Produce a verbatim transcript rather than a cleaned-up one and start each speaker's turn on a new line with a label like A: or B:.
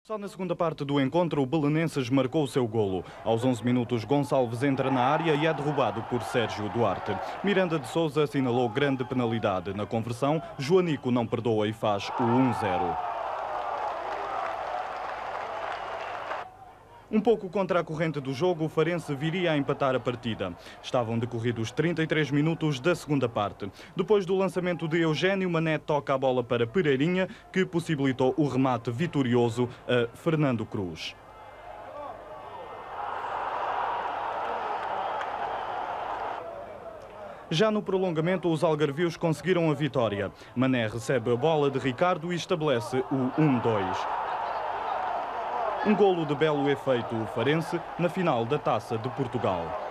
A: Só na segunda parte do encontro, o Belenenses marcou o seu golo. Aos onze minutos, Gonçalves entra na área e é derrubado por Sérgio Duarte. Miranda de Sousa assinalou grande penalidade. Na conversão, Joanico não perdoa e faz o um zero. Um pouco contra a corrente do jogo, o Farense viria a empatar a partida. Estavam decorridos trinta e três minutos da segunda parte. Depois do lançamento de Eugênio, Mané toca a bola para Pereirinha, que possibilitou o remate vitorioso a Fernando Cruz. Já no prolongamento, os algarvios conseguiram a vitória. Mané recebe a bola de Ricardo e estabelece o um dois. Um golo de belo efeito o Farense na final da Taça de Portugal.